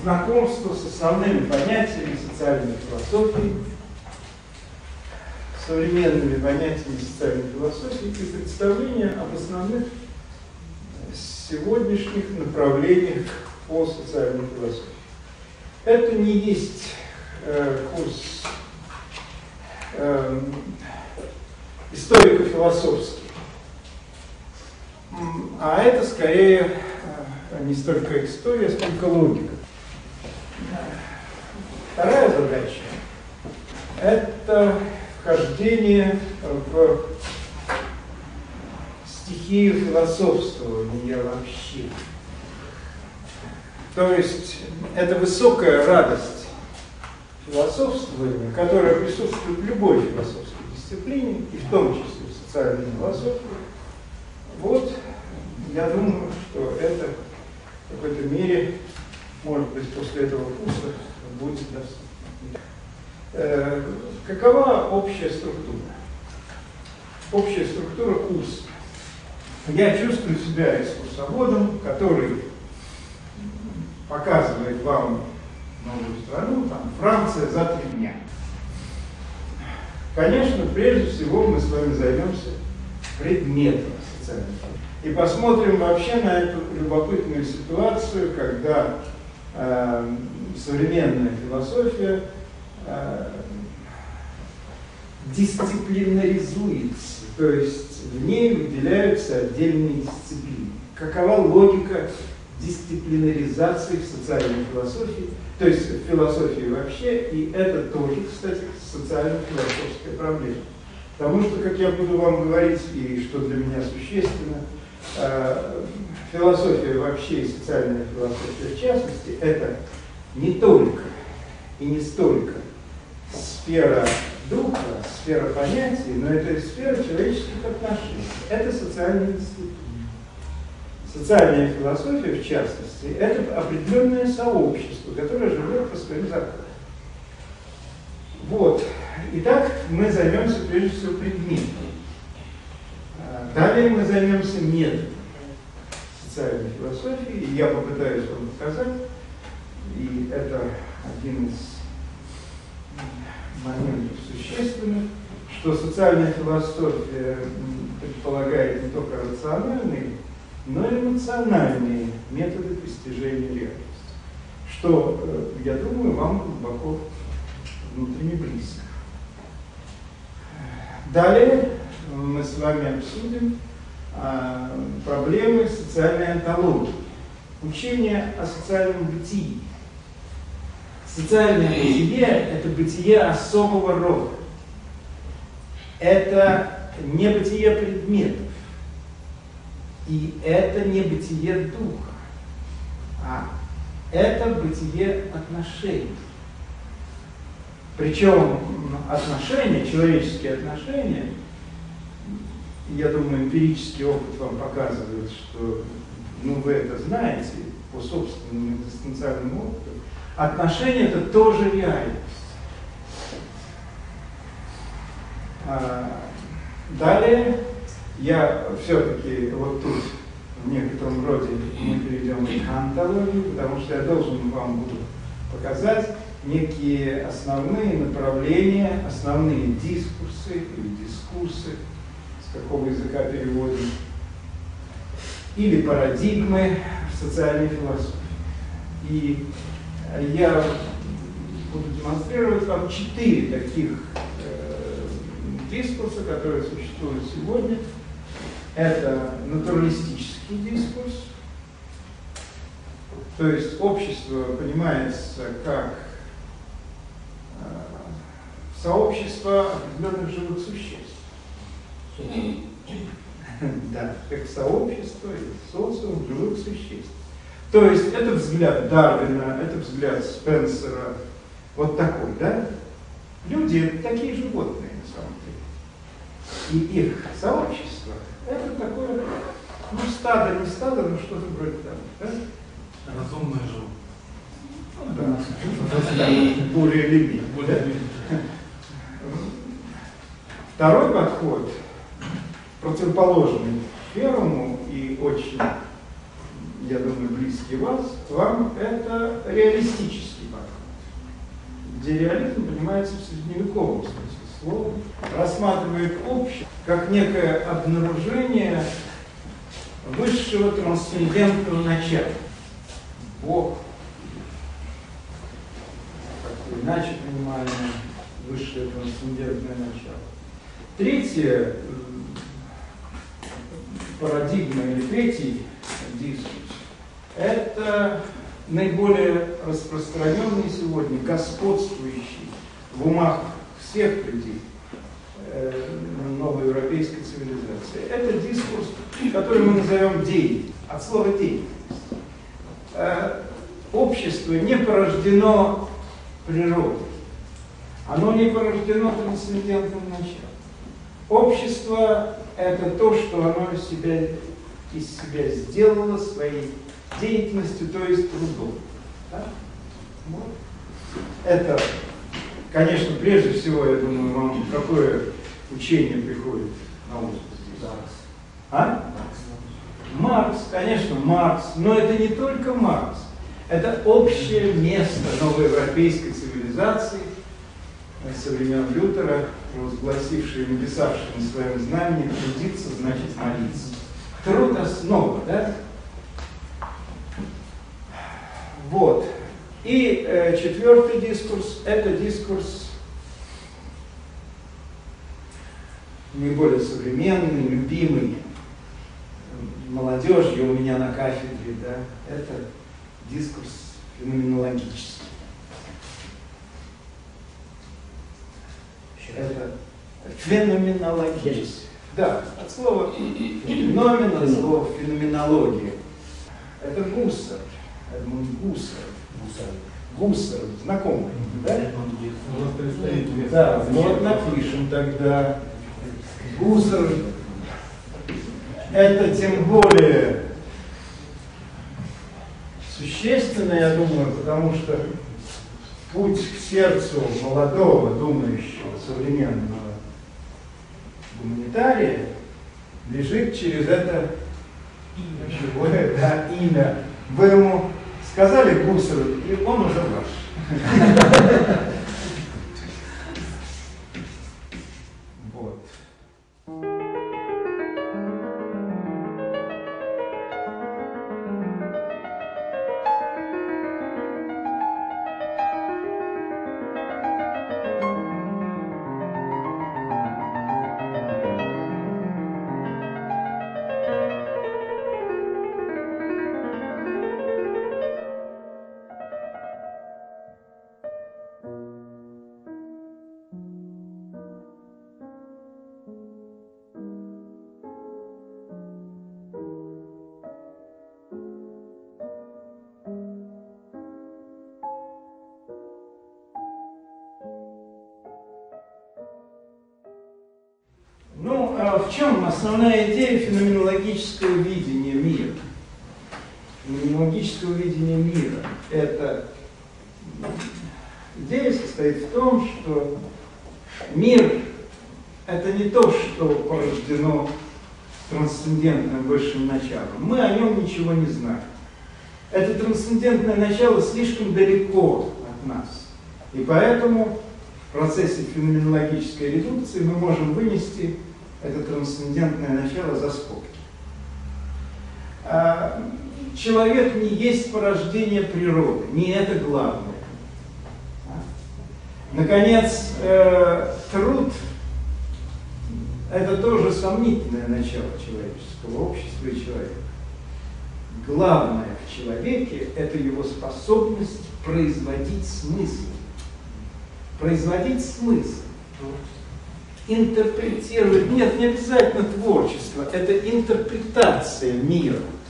знакомство с основными понятиями социальной философии, современными понятиями социальной философии и представление об основных сегодняшних направлениях по социальной философии. Это не есть курс историко-философский, а это скорее не столько история, сколько логика. Вторая задача – это вхождение в стихию философствования вообще. То есть это высокая радость философствования, которая присутствует в любой философской дисциплине, и в том числе в социальной философии. Вот, я думаю, что это в какой-то мере, может быть, после этого курса будет доступно. Какова общая структура? Общая структура курса. Я чувствую себя экскурсоводом, который показывает вам новую страну, там, Франция за 3 дня. Конечно, прежде всего мы с вами займемся предметом социальной философии. И посмотрим вообще на эту любопытную ситуацию, когда современная философия дисциплинаризуется, то есть в ней выделяются отдельные дисциплины. Какова логика дисциплинаризации в социальной философии, то есть в философии вообще, и это тоже, кстати, социально-философская проблема. Потому что, как я буду вам говорить, и что для меня существенно, философия вообще и социальная философия в частности, это не только и не столько сфера духа, сфера понятий, но это и сфера человеческих отношений. Это социальные дисциплины. Социальная философия, в частности, это определенное сообщество, которое живет по своим законам. Вот. Итак, мы займемся прежде всего предметом. Далее мы займемся методом социальной философии, и я попытаюсь вам показать, и это один из моментов существенных, что социальная философия предполагает не только рациональные, но и эмоциональные методы постижения реальности, что, я думаю, вам глубоко внутренне близко. Далее мы с вами обсудим проблемы социальной онтологии, учение о социальном бытии. Социальное бытие – это бытие особого рода. Это не бытие предметов. И это не бытие духа, а это бытие отношений. Причем отношения, человеческие отношения, я думаю, эмпирический опыт вам показывает, что вы это знаете по собственному экзистенциальному опыту, отношения – это тоже реальность. Далее я все-таки вот тут в некотором роде мы перейдем к онтологии, потому что я должен вам буду показать некие основные направления, основные дискурсы или дискурсы, с какого языка переводим, или парадигмы в социальной философии. И я буду демонстрировать вам 4 таких дискурса, которые существуют сегодня. Это натуралистический дискурс, то есть общество понимается как сообщество определенных живых существ. Да, как сообщество или социум живых существ. То есть это взгляд Дарвина, это взгляд Спенсера, вот такой, да? Люди — это такие животные, на самом деле. И их сообщество — это такое, стадо, не стадо, но что-то вроде того, да? Разумное животное. Да, более или менее. Второй подход, противоположный первому и очень, я думаю, близкий вам, это реалистический подход, где реализм понимается в средневековом смысле слова, рассматривает общее как некое обнаружение высшего трансцендентного начала. Бог, как иначе понимаемое высшее трансцендентное начало. Третья парадигма или третий дискурс – это наиболее распространенный сегодня, господствующий в умах всех людей новой европейской цивилизации. Это дискурс, который мы назовем деятельность, от слова деятельность. Общество не порождено природой, оно не порождено трансцендентным началом. Общество – это то, что оно из себя сделало своей деятельностью, то есть трудом. Да? Вот. Это, конечно, прежде всего, я думаю, вам какое учение приходит на ум? Маркс, конечно, Маркс, но это не только Маркс. Это общее место новоевропейской цивилизации со времен Лютера, провозгласившие и написавшие на своем знании: трудиться значит молиться. Труд — основа, да? Вот. И четвертый дискурс — это дискурс наиболее современный, любимый молодежью у меня на кафедре, да? Это дискурс феноменологический. Это феноменологический. Да, от слова феномен, от слова феноменология. Это Гуссер, Эдмунд Гуссер. Гуссер, знакомый, да? Да, вот напишем тогда. Гуссер — это тем более существенно, я думаю, потому что путь к сердцу молодого, думающего, современного гуманитария лежит через это живое, да, имя. Вы ему сказали Гуссеру, и он уже ваш. Вот. В чем основная идея феноменологического видения мира? Феноменологического видения мира – это идея состоит в том, что мир – это не то, что порождено трансцендентным высшим началом. Мы о нем ничего не знаем. Это трансцендентное начало слишком далеко от нас. И поэтому в процессе феноменологической редукции мы можем вынести это трансцендентное начало за скобки. Человек не есть порождение природы, не это главное. Наконец, труд – это тоже сомнительное начало человеческого общества и человека. Главное в человеке – это его способность производить смысл. Производить смысл. Интерпретировать. Нет, не обязательно творчество. Это интерпретация мира.